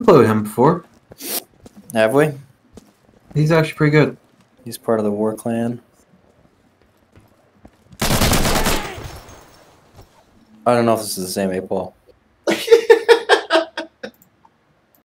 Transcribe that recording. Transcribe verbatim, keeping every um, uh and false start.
played with him before. Have we? He's actually pretty good. He's part of the War Clan. I don't know if this is the same eight ball.